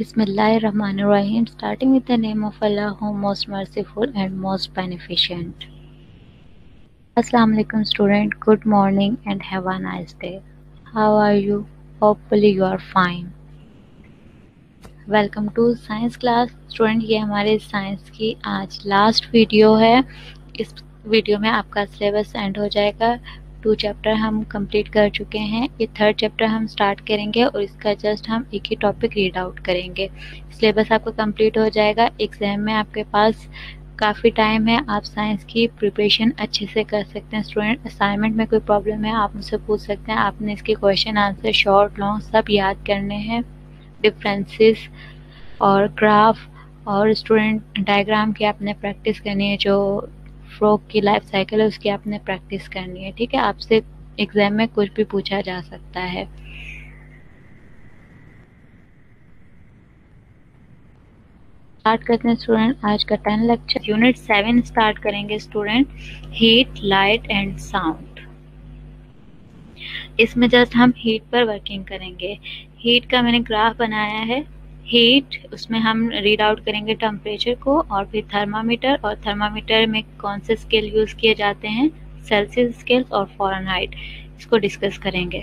Bismillahirrahmanirrahim. Starting with the name of Allah, who most merciful and most beneficent. Assalamu alaikum student. Good morning and have a nice day. How are you? Hopefully you are fine. Welcome to science class student. ये हमारे science की आज last video है। इस video में आपका syllabus and हो जाएगा। 2 चैप्टर हम कंप्लीट कर चुके हैं। ये 3rd चैप्टर हम स्टार्ट करेंगे और इसका जस्ट हम एक ही टॉपिक रीड आउट करेंगे। सिलेबस आपका कंप्लीट हो जाएगा। एग्जाम में आपके पास काफ़ी टाइम है, आप साइंस की प्रिपरेशन अच्छे से कर सकते हैं। स्टूडेंट असाइनमेंट में कोई प्रॉब्लम है आप मुझसे पूछ सकते हैं। आपने इसके क्वेश्चन आंसर शॉर्ट लॉन्ग सब याद करने हैं। डिफरेंसेस और ग्राफ और स्टूडेंट डायग्राम की आपने प्रैक्टिस करनी है। जो फ्रॉग की लाइफ साइकिल है उसकी आपने प्रैक्टिस करनी है। ठीक है, आपसे एग्जाम में कुछ भी पूछा जा सकता है। स्टार्ट करते हैं स्टूडेंट आज का 10 लेक्चर। यूनिट 7 स्टार्ट करेंगे student, heat light and sound. इसमें जस्ट हम हीट पर वर्किंग करेंगे। हीट का मैंने ग्राफ बनाया है। हीट, उसमें हम रीड आउट करेंगे टेम्परेचर को और फिर थर्मामीटर, और थर्मामीटर में कौन से स्केल यूज़ किए जाते हैं, सेल्सियस स्केल और फ़ारेनहाइट, इसको डिस्कस करेंगे।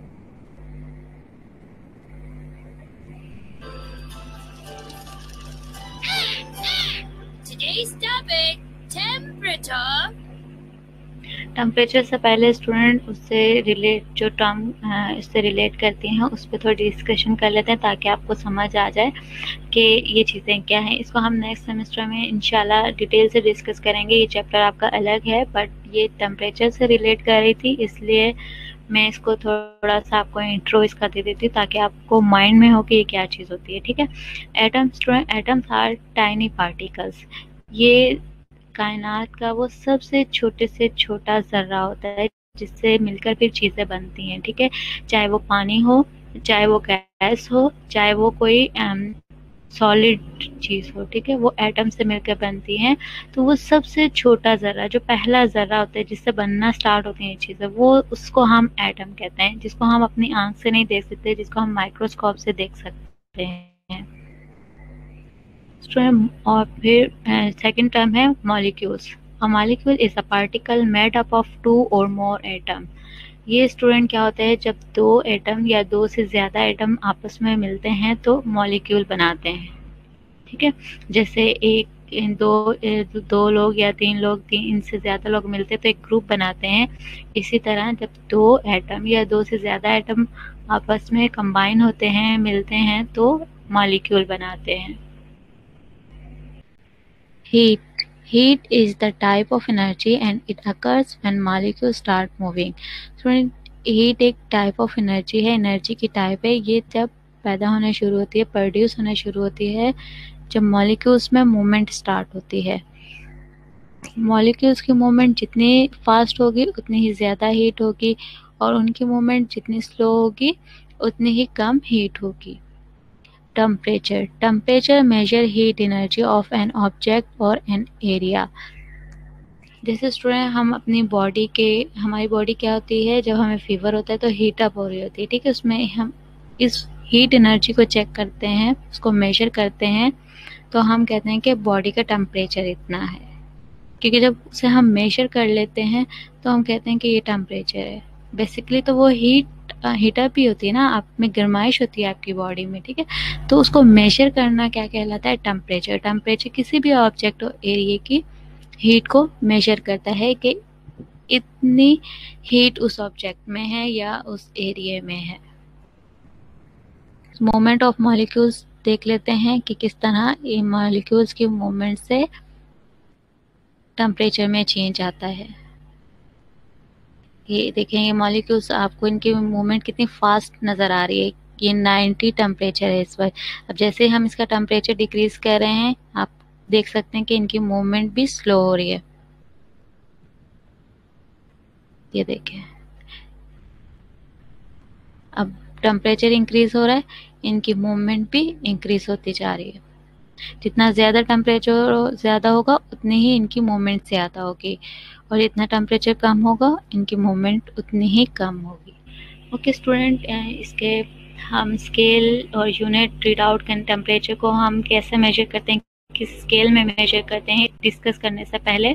Today's topic, temperature. टेम्परेचर से पहले स्टूडेंट उससे रिलेट जो टर्म इससे रिलेट करती हैं उस पर थोड़ी डिस्कशन कर लेते हैं ताकि आपको समझ आ जाए कि ये चीज़ें क्या हैं। इसको हम नेक्स्ट सेमेस्टर में इंशाल्लाह डिटेल से डिस्कस करेंगे। ये चैप्टर आपका अलग है बट ये टेम्परेचर से रिलेट कर रही थी, इसलिए मैं इसको थोड़ा सा आपको इंट्रो इसका दे देती हूँ ताकि आपको माइंड में हो कि ये क्या चीज़ होती है। ठीक है, एटम्स आर टाइनी पार्टिकल्स। ये कायनात का वो सबसे छोटे से छोटा ज़र्रा होता है जिससे मिलकर फिर चीज़ें बनती हैं। ठीक है, चाहे वो पानी हो, चाहे वो गैस हो, चाहे वो कोई सॉलिड चीज़ हो। ठीक है, वो एटम से मिलकर बनती हैं। तो वो सबसे छोटा ज़र्रा, जो पहला ज़र्रा होता है जिससे बनना स्टार्ट होती हैं चीज़ें, वो उसको हम एटम कहते हैं, जिसको हम अपनी आँख से नहीं देख सकते, जिसको हम माइक्रोस्कोप से देख सकते हैं। और फिर सेकंड टर्म है molecules. A molecule is a particle made up of 2 और मोर एटम। ये स्टूडेंट क्या होता है, जब 2 एटम या 2 से ज़्यादा एटम आपस में मिलते हैं तो मॉलिक्यूल बनाते हैं। ठीक है, जैसे दो लोग या 3 लोग, 3 से ज़्यादा लोग मिलते हैं तो एक ग्रुप बनाते हैं। इसी तरह जब 2 एटम या 2 से ज़्यादा एटम आपस में कंबाइन होते हैं, मिलते हैं, तो मॉलिक्यूल बनाते हैं। Heat is the type of energy and it occurs when molecules start moving. Student, heat एक type of energy है, energy की type है। ये जब पैदा होना शुरू होती है, प्रोड्यूस होना शुरू होती है, जब मॉलिक्यूल्स में मूवमेंट स्टार्ट होती है। मॉलिक्यूल्स की मूवमेंट जितनी फास्ट होगी उतनी ही ज़्यादा हीट होगी, और उनकी मूवमेंट जितनी स्लो होगी उतनी ही कम हीट होगी। Temperature measure heat energy of an object or an area. जैसे स्टूडेंट हम अपनी हमारी बॉडी क्या होती है, जब हमें फीवर होता है तो हीट अप हो रही होती है। ठीक है, उसमें हम इस हीट एनर्जी को चेक करते हैं, उसको मेजर करते हैं, तो हम कहते हैं कि बॉडी का टेम्परेचर इतना है। क्योंकि जब उसे हम मेजर कर लेते हैं तो हम कहते हैं कि ये टेम्परेचर है। बेसिकली तो वो हीटअप ही होती है ना, आप में गर्माइश होती है आपकी बॉडी में। ठीक है, तो उसको मेजर करना क्या कहलाता है, टेम्परेचर। टेम्परेचर किसी भी ऑब्जेक्ट और एरिया की हीट को मेजर करता है कि इतनी हीट उस ऑब्जेक्ट में है या उस एरिया में है। मूवमेंट ऑफ मॉलिक्यूल्स देख लेते हैं कि किस तरह ये मॉलिक्यूल्स की मूवमेंट से टेम्परेचर में चेंज आता है। ये देखेंगे मॉलिक्यूल्स, आपको इनकी मूवमेंट कितनी फास्ट नज़र आ रही है। ये 90 टेम्परेचर है इस वक्त। अब जैसे हम इसका टेम्परेचर डिक्रीज कर रहे हैं, आप देख सकते हैं कि इनकी मूवमेंट भी स्लो हो रही है। ये देखें, अब टेम्परेचर इंक्रीज हो रहा है, इनकी मूवमेंट भी इंक्रीज होती जा रही है। जितना ज़्यादा टेम्परेचर ज़्यादा होगा उतनी ही इनकी मूवमेंट ज़्यादा होगी, और जितना टेम्परेचर कम होगा इनकी मूवमेंट उतनी ही कम होगी। ओके स्टूडेंट, इसके हम स्केल और यूनिट रीड आउट करने टेम्परेचर को हम कैसे मेजर करते हैं, किस स्केल में मेजर करते हैं, डिस्कस करने से पहले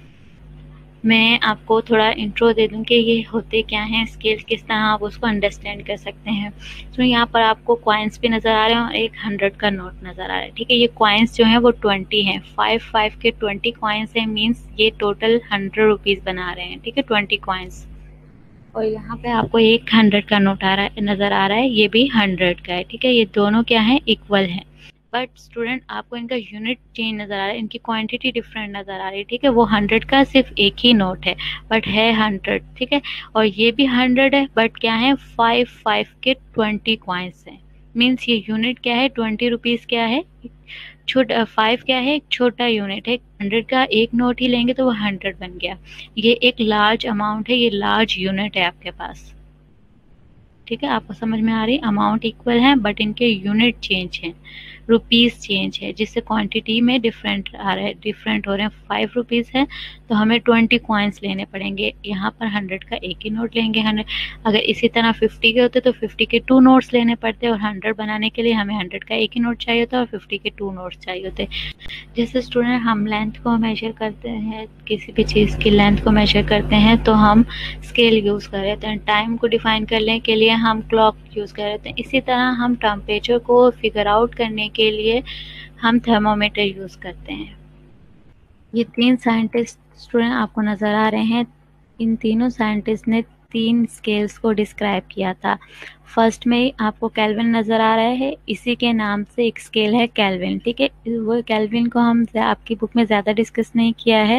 मैं आपको थोड़ा इंट्रो दे दूं कि ये होते क्या हैं, स्केल किस तरह आप उसको अंडरस्टैंड कर सकते हैं। तो यहाँ पर आपको कॉइन्स भी नज़र आ रहे हैं और एक 100 का नोट नज़र आ रहा है। ठीक है, ये कॉइन्स जो हैं वो 20 हैं, 5 के 20 कॉइन्स हैं, मीन्स ये टोटल 100 रुपीज़ बना रहे हैं। ठीक है, 20 कॉइन्स। और यहाँ पे आपको एक 100 का नोट आ रहा है, नज़र आ रहा है, ये भी 100 का है। ठीक है, ये दोनों क्या है, इक्वल हैं। बट स्टूडेंट आपको इनका यूनिट चेंज नज़र आ रहा है, इनकी क्वांटिटी डिफरेंट नज़र आ रही है। ठीक है, वो 100 का सिर्फ एक ही नोट है बट है 100। ठीक है, और ये भी 100 है बट क्या है, 5 के 20 कॉइन्स हैं। मीन्स ये यूनिट क्या है, 20 रुपीज़ क्या है, छोटा 5 क्या है, एक छोटा यूनिट है। 100 का एक नोट ही लेंगे तो वो 100 बन गया। ये एक लार्ज अमाउंट है, ये लार्ज यूनिट है आपके पास। ठीक है, आपको समझ में आ रही, अमाउंट इक्वल है बट इनके यूनिट चेंज हैं, रुपीज़ चेंज है, जिससे क्वांटिटी में डिफरेंट आ रहा है, डिफरेंट हो रहे हैं। 5 रुपीज़ है तो हमें 20 कॉइन्स लेने पड़ेंगे, यहाँ पर 100 का एक ही नोट लेंगे। 100 अगर इसी तरह 50 के होते तो 50 के 2 नोट्स लेने पड़ते, और 100 बनाने के लिए हमें 100 का एक ही नोट चाहिए होता और 50 के 2 नोट्स चाहिए होते। जैसे स्टूडेंट हम लेंथ को मेजर करते हैं, किसी भी चीज़ की लेंथ को मेजर करते हैं तो हम स्केल यूज़ कर रहे हैं। टाइम को डिफाइन करने के लिए हम क्लॉक यूज़ कर रहे हैं। इसी तरह हम टेम्परेचर को फिगर आउट करने के लिए हम थर्मोमीटर यूज़ करते हैं। ये 3 साइंटिस्ट स्टूडेंट आपको नज़र आ रहे हैं। इन तीनों साइंटिस्ट ने 3 स्केल्स को डिस्क्राइब किया था। फर्स्ट में आपको केल्विन नज़र आ रहा है, इसी के नाम से एक स्केल है केल्विन। ठीक है, वो केल्विन को हम आपकी बुक में ज़्यादा डिस्कस नहीं किया है।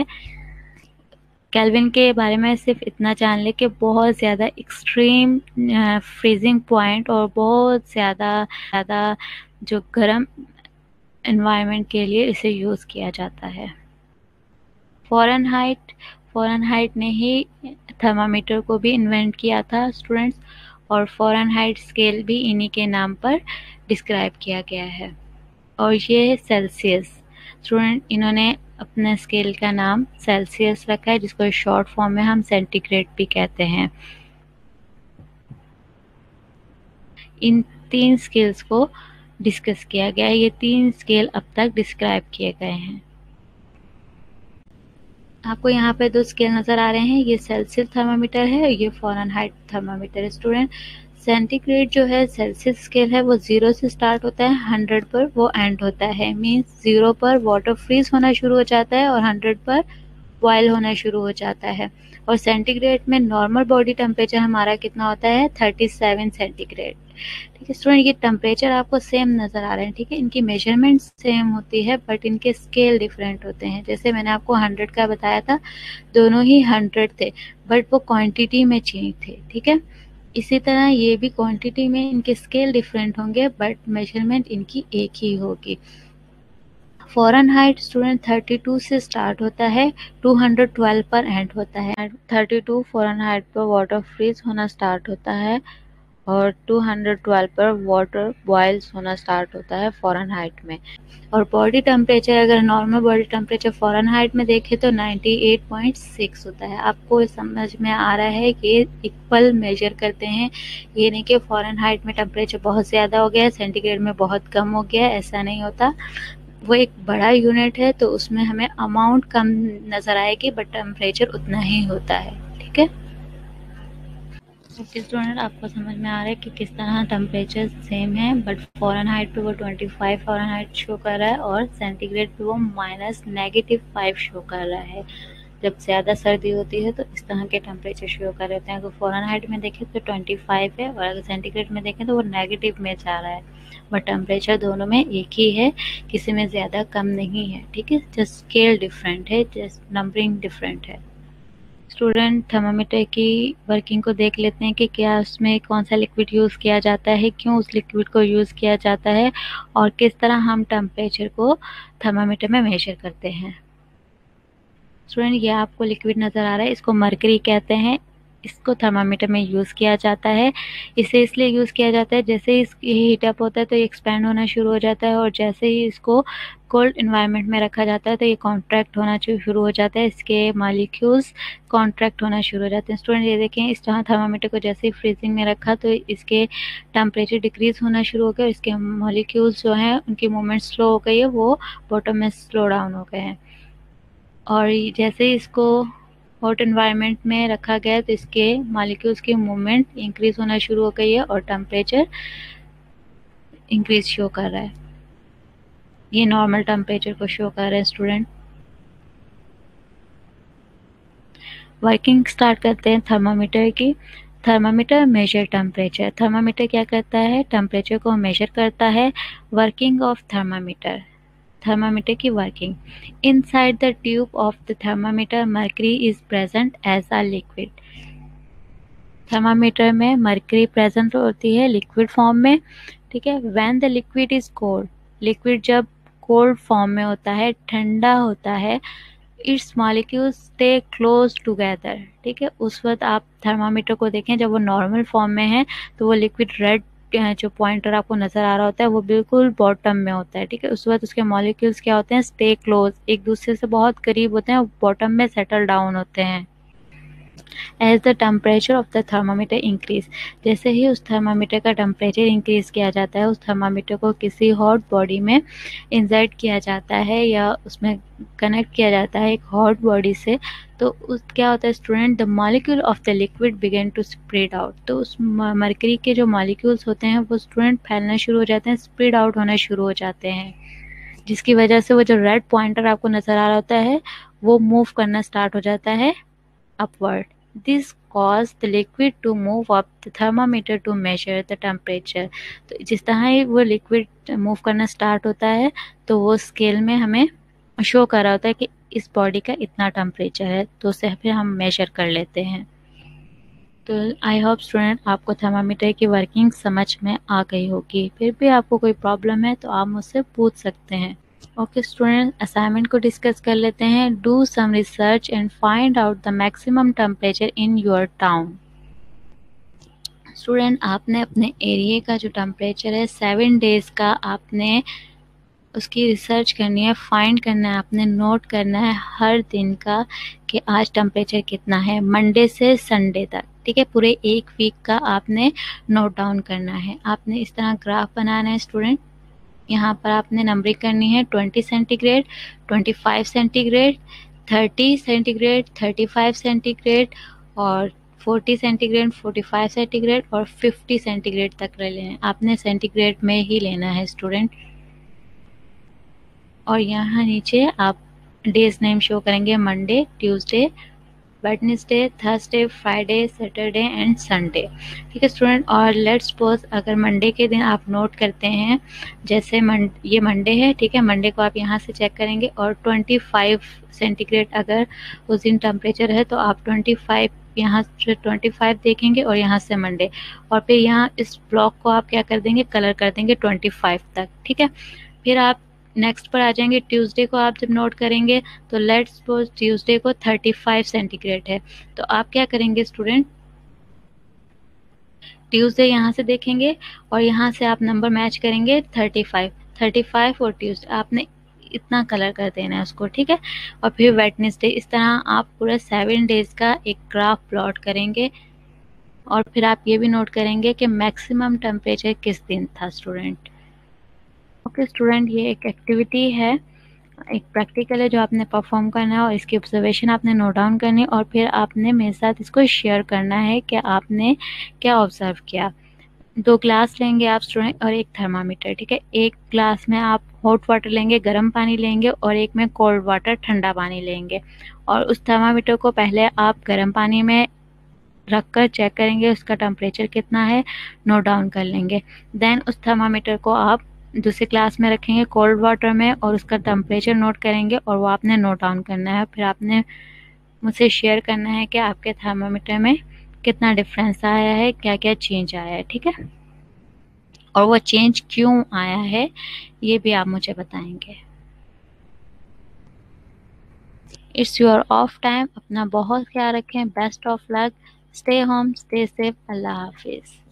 केल्विन के बारे में सिर्फ इतना जान ले कि बहुत ज़्यादा एक्सट्रीम फ्रीजिंग पॉइंट और बहुत ज़्यादा जो गर्म एनवायरनमेंट के लिए इसे यूज़ किया जाता है। फ़ारेनहाइट ने ही थर्मामीटर को भी इन्वेंट किया था स्टूडेंट्स, और फ़ारेनहाइट स्केल भी इन्हीं के नाम पर डिस्क्राइब किया गया है। और ये सेल्सियस स्टूडेंट, इन्होंने अपने स्केल का नाम सेल्सियस रखा है, जिसको शॉर्ट फॉर्म में हम सेंटीग्रेड भी कहते हैं। इन 3 स्केल्स को डिस्कस किया गया है। ये 3 स्केल अब तक डिस्क्राइब किए गए हैं। आपको यहाँ पे 2 स्केल नज़र आ रहे हैं, ये सेल्सियस थर्मामीटर है और ये फ़ारेनहाइट थर्मामीटर है। स्टूडेंट सेंटीग्रेड जो है सेल्सियस स्केल है वो 0 से स्टार्ट होता है, 100 पर वो एंड होता है। मीन्स 0 पर वाटर फ्रीज होना शुरू हो जाता है और 100 पर बॉयल होना शुरू हो जाता है। और सेंटीग्रेड में नॉर्मल बॉडी टेम्परेचर हमारा कितना होता है, 37 सेंटीग्रेड। ठीक है स्टूडेंट, ये टेम्परेचर आपको सेम नज़र आ रहे हैं। ठीक है, इनकी मेजरमेंट सेम होती है बट इनके स्केल डिफरेंट होते हैं। जैसे मैंने आपको 100 का बताया था, दोनों ही 100 थे बट वो क्वांटिटी में चेंज थे। ठीक है, इसी तरह ये भी क्वांटिटी में इनके स्केल डिफरेंट होंगे बट मेजरमेंट इनकी एक ही होगी। फ़ारेनहाइट स्टूडेंट 32 से स्टार्ट होता है, 212 पर एंड होता है। 32 फ़ारेनहाइट पर वाटर फ्रीज होना स्टार्ट होता है और 212 पर वाटर बॉयल्स होना स्टार्ट होता है फ़ारेनहाइट में। और बॉडी टेम्परेचर, अगर नॉर्मल बॉडी टेम्परेचर फ़ारेनहाइट में देखें तो 98.6 होता है। आपको समझ में आ रहा है कि इक्वल मेजर करते हैं, ये नहीं कि फ़ारेनहाइट में टेम्परेचर बहुत ज़्यादा हो गया है, सेंटीग्रेड में बहुत कम हो गया है, ऐसा नहीं होता। वो एक बड़ा यूनिट है तो उसमें हमें अमाउंट कम नज़र आएगी बट टेम्परेचर उतना ही होता है। ठीक है, ओके स्टूडेंट, आपको समझ में आ रहा है कि किस तरह टेम्परेचर सेम है बट फ़ारेनहाइट पे वो 25 फ़ारेनहाइट शो कर रहा है और सेंटीग्रेड पे वो -5 शो कर रहा है। जब ज़्यादा सर्दी होती है तो इस तरह के टेम्परेचर शो कर रहे हैं। अगर फ़ारेनहाइट में देखें तो 25 है और अगर सेंटीग्रेड में देखें तो वो नेगेटिव में जा रहा है, बट टेम्परेचर दोनों में एक ही है, किसी में ज़्यादा कम नहीं है। ठीक है, जस्ट स्केल डिफरेंट है, जस्ट नंबरिंग डिफरेंट है। स्टूडेंट थर्मामीटर की वर्किंग को देख लेते हैं कि क्या उसमें कौन सा लिक्विड यूज़ किया जाता है, क्यों उस लिक्विड को यूज़ किया जाता है और किस तरह हम टेम्परेचर को थर्मामीटर में मेजर करते हैं। स्टूडेंट ये आपको लिक्विड नज़र आ रहा है, इसको मरकरी कहते हैं। इसको थर्मामीटर में यूज़ किया जाता है। इसे इसलिए यूज़ किया जाता है, जैसे ही ये हीटअप होता है तो ये एक्सपैंड होना शुरू हो जाता है, और जैसे ही इसको कोल्ड इन्वायरमेंट में रखा जाता है तो ये कॉन्ट्रैक्ट होना शुरू हो जाता है, इसके मॉलिक्यूल्स कॉन्ट्रैक्ट होना शुरू हो जाते हैं। स्टूडेंट ये देखें, इस तरह थर्मामीटर को जैसे ही फ्रीजिंग में रखा तो इसके टेम्परेचर डिक्रीज़ होना शुरू हो गया, इसके मॉलिक्यूल्स जो हैं उनकी मूवमेंट स्लो हो गई है, वो बॉटम में स्लो डाउन हो गए हैं। और जैसे ही इसको हॉट एनवायरनमेंट में रखा गया तो इसके मॉलिक्यूल्स की मूवमेंट इंक्रीज होना शुरू हो गई है और टेम्परेचर इंक्रीज शो कर रहा है। ये नॉर्मल टेम्परेचर को शो कर रहा है स्टूडेंट। वर्किंग स्टार्ट करते हैं थर्मामीटर की। Thermometer measure temperature. थर्मामीटर क्या करता है? टेम्परेचर को मेजर करता है। Working of thermometer. थर्मामीटर की working. Inside the tube of the thermometer mercury is present as a liquid. Thermometer में मर्करी प्रेजेंट होती है लिक्विड फॉर्म में, ठीक है। When the liquid is cold, liquid जब कोल्ड फॉर्म में होता है, ठंडा होता है, its molecules stay close together, ठीक है। उस वक्त आप थर्मामीटर को देखें, जब वो नॉर्मल फॉर्म में है तो वो लिक्विड रेड जो पॉइंटर आपको नज़र आ रहा होता है वो बिल्कुल बॉटम में होता है, ठीक है। उस वक्त उसके मॉलिक्यूल्स क्या होते हैं? स्टे क्लोज, एक दूसरे से बहुत करीब होते हैं और बॉटम में सेटल डाउन होते हैं। As the temperature of the thermometer increase, जैसे ही उस थर्मामीटर का टेम्परेचर इंक्रीज किया जाता है, उस थर्मामीटर को किसी हॉट बॉडी में इंसर्ट किया जाता है या उसमें कनेक्ट किया जाता है एक हॉट बॉडी से, तो उस क्या होता है student? The molecule of the liquid begin to spread out. तो उस मरकरी के जो मॉलिक्यूल्स होते हैं वो स्टूडेंट फैलना शुरू हो जाते हैं, स्प्रेड आउट होना शुरू हो जाते हैं, जिसकी वजह से वो जो रेड पॉइंटर आपको नज़र आ रहा होता है वो मूव करना स्टार्ट हो जाता है upward. This caused the liquid to move up the thermometer to measure the temperature. तो जिस तरह ही वो लिक्विड मूव करना स्टार्ट होता है तो वो स्केल में हमें शो कर रहा होता है कि इस बॉडी का इतना टेम्परेचर है, तो उसे फिर हम मेजर कर लेते हैं। तो आई होप स्टूडेंट आपको थर्मामीटर की वर्किंग समझ में आ गई होगी। फिर भी आपको कोई प्रॉब्लम है तो आप मुझसे पूछ सकते हैं। ओके स्टूडेंट, असाइनमेंट को डिस्कस कर लेते हैं। Do some research and find out the maximum temperature in your town. Student, आपने अपने एरिया का जो टेम्परेचर है 7 डेज़ का, आपने उसकी रिसर्च करनी है, फाइंड करना है, आपने नोट करना है हर दिन का कि आज टेम्परेचर कितना है, मंडे से संडे तक, ठीक है। पूरे एक वीक का आपने नोट डाउन करना है। आपने इस तरह ग्राफ बनाना है स्टूडेंट। यहाँ पर आपने नंबरिंग करनी है 20 सेंटीग्रेड, 25 सेंटीग्रेड, 30 सेंटीग्रेड, 35 सेंटीग्रेड और 40 सेंटीग्रेड, 45 सेंटीग्रेड और 50 सेंटीग्रेड तक लेना है। आपने सेंटीग्रेड में ही लेना है स्टूडेंट। और यहाँ नीचे आप डेज नेम शो करेंगे, Monday, Tuesday, Wednesday, Thursday, Friday, Saturday and Sunday, ठीक है स्टूडेंट। और लेट्स सपोज अगर मंडे के दिन आप नोट करते हैं, जैसे ये मंडे है, ठीक है, मंडे को आप यहाँ से चेक करेंगे और 25 सेंटीग्रेड अगर उस दिन टेम्परेचर है तो आप 25 यहाँ से 25 देखेंगे और यहाँ से मंडे, और फिर यहाँ इस ब्लॉक को आप क्या कर देंगे? कलर कर देंगे 25 तक, ठीक है। फिर आप नेक्स्ट पर आ जाएंगे, ट्यूसडे को आप जब नोट करेंगे तो लेट्स सपोज ट्यूसडे को 35 सेंटीग्रेड है, तो आप क्या करेंगे स्टूडेंट? ट्यूसडे यहाँ से देखेंगे और यहाँ से आप नंबर मैच करेंगे 35 और ट्यूसडे, आपने इतना कलर कर देना है उसको, ठीक है। और फिर वेडनेसडे, इस तरह आप पूरा 7 डेज का एक ग्राफ प्लॉट करेंगे और फिर आप ये भी नोट करेंगे कि मैक्सिमम टेम्परेचर किस दिन था स्टूडेंट। ओके स्टूडेंट, ये एक एक्टिविटी है, एक प्रैक्टिकल है जो आपने परफॉर्म करना है और इसकी ऑब्जर्वेशन आपने नोट डाउन करनी है और फिर आपने मेरे साथ इसको शेयर करना है कि आपने क्या ऑब्जर्व किया। 2 ग्लास लेंगे आप स्टूडेंट और एक थर्मामीटर, ठीक है। एक ग्लास में आप हॉट वाटर लेंगे, गर्म पानी लेंगे, और एक में कोल्ड वाटर, ठंडा पानी लेंगे, और उस थर्मामीटर को पहले आप गर्म पानी में रख कर चेक करेंगे उसका टेम्परेचर कितना है, नोट डाउन कर लेंगे। देन उस थर्मामीटर को आप दूसरे ग्लास में रखेंगे कोल्ड वाटर में और उसका टेम्परेचर नोट करेंगे और वो आपने नोट डाउन करना है। फिर आपने मुझसे शेयर करना है कि आपके थर्मामीटर में कितना डिफरेंस आया है, क्या क्या चेंज आया है, ठीक है। और वो चेंज क्यों आया है ये भी आप मुझे बताएंगे। इट्स योर ऑफ टाइम, अपना बहुत ख्याल रखें, best of luck, stay home, stay safe, अल्लाह हाफिज़।